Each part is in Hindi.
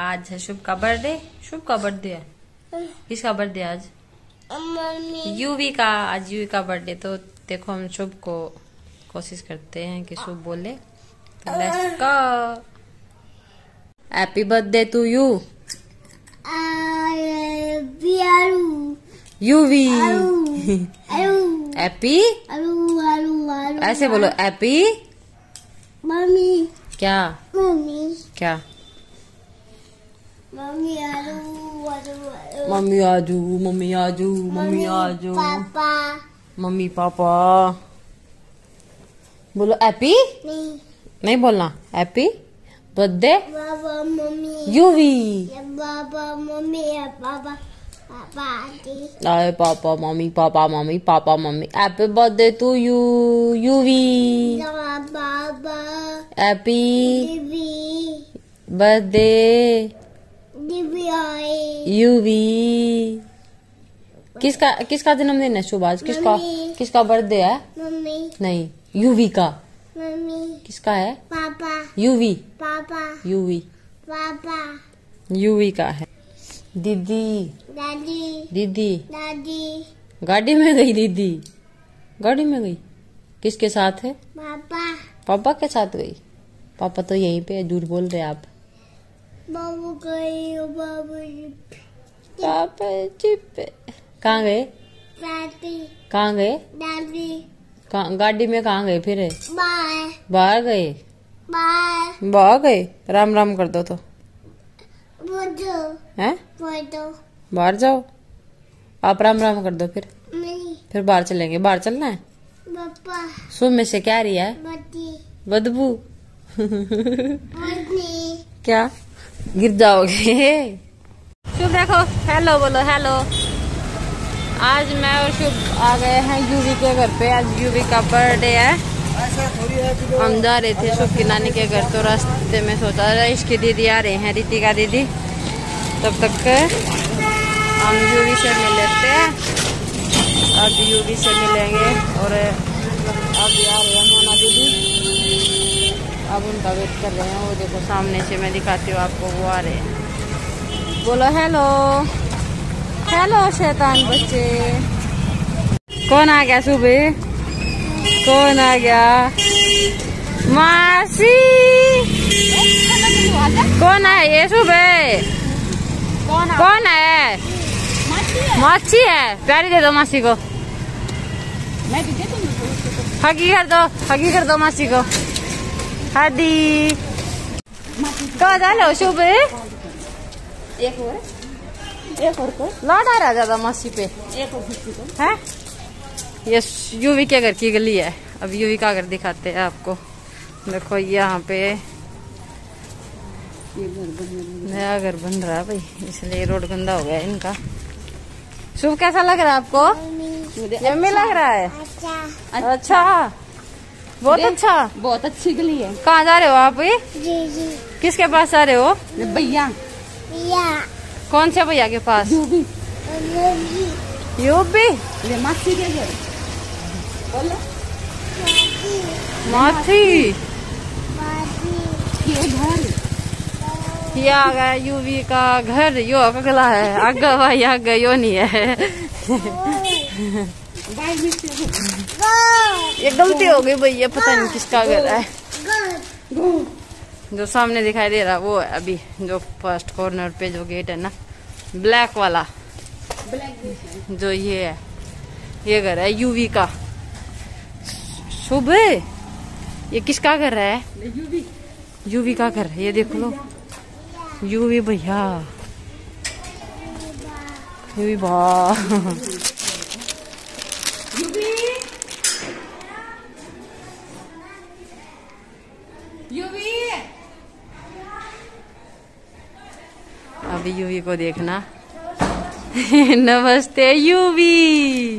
आज है शुभ का बर्थडे। शुभ का बर्थडे है। किसका बर्थडे आज? यूवी का। आज यूवी का बर्थडे। तो देखो हम शुभ को कोशिश करते हैं कि शुभ बोले। तो let's go. Happy birthday to you Yuvi. Happy ऐसे बोलो। Happy mummy. क्या मम्मी क्या? मम्मी मम्मी आजू मम्मी आजू मम्मी आजू पापा। मम्मी पापा बोलो। हैप्पी नहीं बोलना। हैप्पी बर्थडे बाबा मम्मी यूवी। बाबा मम्मी पापा पापा अरे papa mummy papa mummy papa mummy. Happy birthday to you Yuvi. बाबा हैप्पी दीदी बर्थडे दीदी आई यूवी। किसका जन्मदिन है शुभ आज? किसका बर्थडे है? मम्मी नहीं यूवी का। मम्मी किसका है? पापा यूवी। पापा यूवी पापा यूवी का है। दीदी दादी दीदी दादी गाड़ी में गई। दीदी गाड़ी में गई। किसके साथ है? पापा पापा के साथ गई। पापा तो यहीं पे है। झूठ बोल रहे आप। बाबू गई बाबू पापा चिप पे कहाँ गए? दादी कहाँ गए? दादी गाड़ी में कहाँ गए फिर? बाय बाहर गए। बाय बाहर गए। राम राम कर दो तो बोलो हैं। बोलो बाहर जाओ। आप राम राम कर दो नहीं फिर बाहर चलेंगे। बाहर चलना है। पापा सुबह में से क्या रही है? बच्ची बदबू। बच्ची क्या गिर जाओगे? शुभ देखो। हेलो बोलो। हेलो। आज मैं और शुभ आ गए हैं यूवी के घर पे। आज यूवी का बर्थडे है। हम जा रहे थे शुभ की नानी के घर। तो रास्ते में सोचा इसकी दीदी आ रहे हैं, रितिका दीदी। तब तक हम यूवी से मिल लेते हैं। अब यूवी से मिलेंगे। और अभी आ रहे हैं मोना दीदी। अब उनका वेट कर रहे हैं। वो देखो सामने से मैं दिखाती हूँ आपको। वो आ रहे हैं। बोलो हेलो। हेलो शैतान बच्चे। कौन आ गया सुबह? कौन आ गया? मासी। कौन है ये सुबह? कौन है? मासी है। प्यारी दे दो मासी को। हगी कर दो मासी को। हदी कहाँ जा लो शुभ? एक और को लाडा रहा ज्यादा मासी पे है। ये यूवी के घर की गली है। अब यूवी का घर दिखाते हैं आपको। देखो यहाँ पे नया घर बन रहा है भाई, इसलिए रोड गंदा हो गया है इनका। शुभ कैसा लग रहा है आपको? यम्मी लग रहा है। अच्छा बहुत अच्छा। बहुत अच्छी गली है। कहाँ जा रहे हो आप? जी किसके पास जा रहे हो? भैया। कौन से भैया के पास? यूबी मासी के घर। बोलो माथी। ये घर ये आ गया यूवी का घर। यो अगला है। आगे भाई आगे यो नहीं है। ये गलती हो गई भैया। पता नहीं किसका घर है। जो सामने दिखाई दे रहा वो है अभी जो फर्स्ट कॉर्नर पे जो गेट है ना, ब्लैक वाला। जो ये है ये घर है यूवी का। शुभ ये किसका घर है? यूवी का घर है। ये देख लो यूवी भैया। यूवी भा अभी यूवी को देखना। नमस्ते यूवी।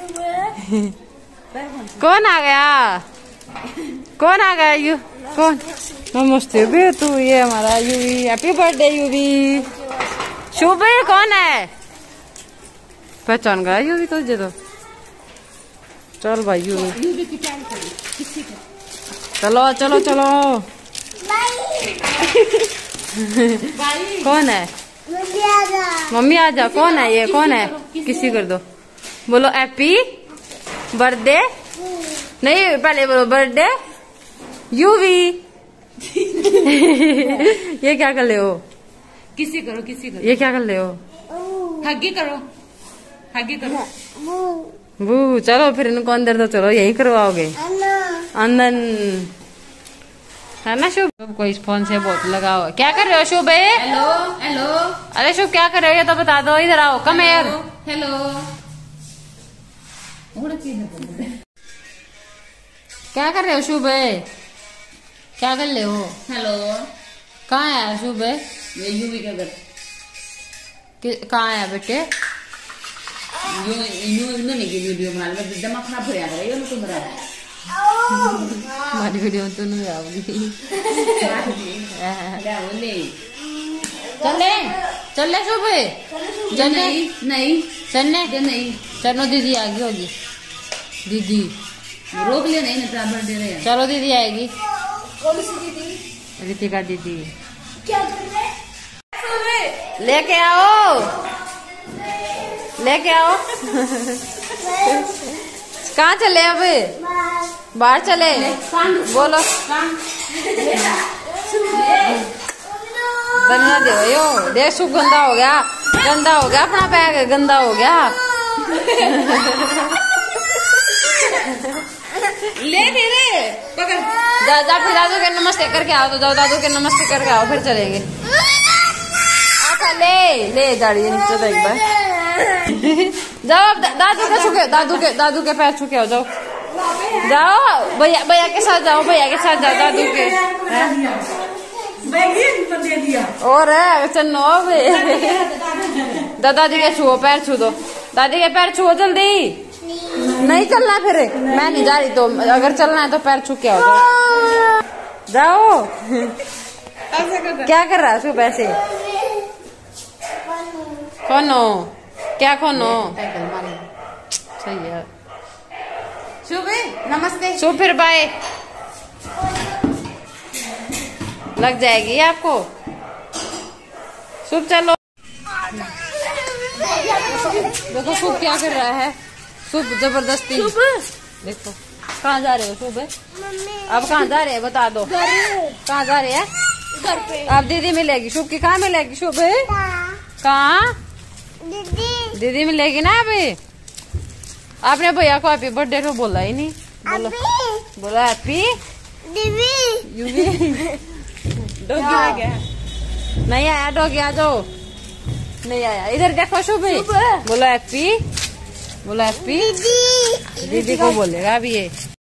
कौन आ गया? कौन आ गया? यू कौन? नमस्ते बे तू। ये हमारा यूवी। Happy birthday Yuvi. शुभ कौन है? पहचान गया यूवी तुझे तो। चल भाई यूवी। चलो चलो चलो। कौन है? मम्मी आ जा। कौन है ये? कौन है? किसी कर दो। बोलो हैप्पी बर्थडे। नहीं पहले बोलो बर्थडे यूवी। ये क्या कर ले हो? किसी करो, किसी करो। ये क्या कर ले हो? हगी करो, हगी करो। बू चलो फिर इनको अंदर तो चलो यही करवाओगे अंदर है ना। शुभ को इस फोन से बहुत लगाओ। क्या कर रहे हो शुभ? Hello hello. अरे शुभ क्या कर रहे हो ये तो बता दो। इधर आओ। कम यार। हेलो। क्या कर रहे हो शुभ? क्या कर रहे हो? हेलो। कहाँ है शुभ? ये यूवी का घर। कहाँ है बेटे? इन्होंने की वीडियो बना ली। दिमाग खराब हो जाएगा ये तो मेरा। हमारी वीडियो तो नहीं आओगी। चले चले शुभ चले। नहीं चलने नहीं। चलो दीदी आ गई होगी। दीदी रोक ले। नहीं ना बर्थडे रहे। चलो दीदी आएगी। कौन सी दीदी? रितिका दीदी। क्या कर रहे? लेके आओ लेके आओ। कहाँ चले अब? बाहर चले। बोलो गंदा दे यो देख सुख गंदा हो गया। गंदा हो गया अपना बैग गंदा हो गया। ले मेरे पकड़। जा फिर दादू के नमस्ते करके आओ। तो जाओ दादू के नमस्ते करके आओ फिर चलेंगे। आका ले गाड़ी नीचे तो एक बार। जाओ अब दादू के पैर छुके हो। जाओ जाओ भैया के साथ जाओ। भैया के साथ जाओ दादू के। और चन्नो दादी के छुओ पैर छू दो। दादी के पैर छुओ जल्दी। नहीं चलना फिर मैं नहीं जा रही। तो अगर चलना है तो पैर छू के आओ। जाओ। क्या कर रहा है सुबह से? कौनो क्या कौनो सही है। शुभ नमस्ते। शुभ फिर बाय। लग जाएगी आपको। शुभ चलो। देखो शुभ क्या कर रहा है। शुभ जबरदस्ती। देखो कहाँ जा रहे हो शुभ? अब कहाँ जा रहे हैं बता दो। कहाँ जा रहे हैं? घर पे। अब दीदी मिलेगी शुभ की। कहाँ मिलेगी शुभ? कहाँ? दीदी मिलेगी ना अभी। आपने भैया को हैप्पी बर्थडे को बोला ही नहीं। बोलो बोला हैप्पी यूवी। डॉगी आ गया। नहीं आया डॉगी। आ जाओ। नहीं आया। इधर देखो शुभ। बोलो हैप्पी। बोलो हैप्पी। दीदी को बोलेगा अभी ये।